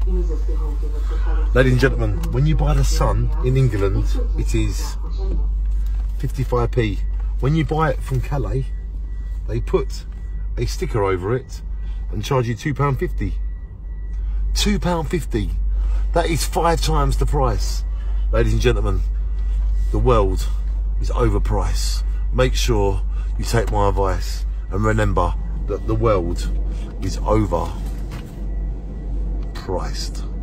Ladies and gentlemen, when you buy the Sun in England, it is 55p. When you buy it from Calais, they put a sticker over it and charge you £2.50. £2.50. That is 5 times the price. Ladies and gentlemen, the world is overpriced. Make sure you take my advice and remember that the world is overpriced.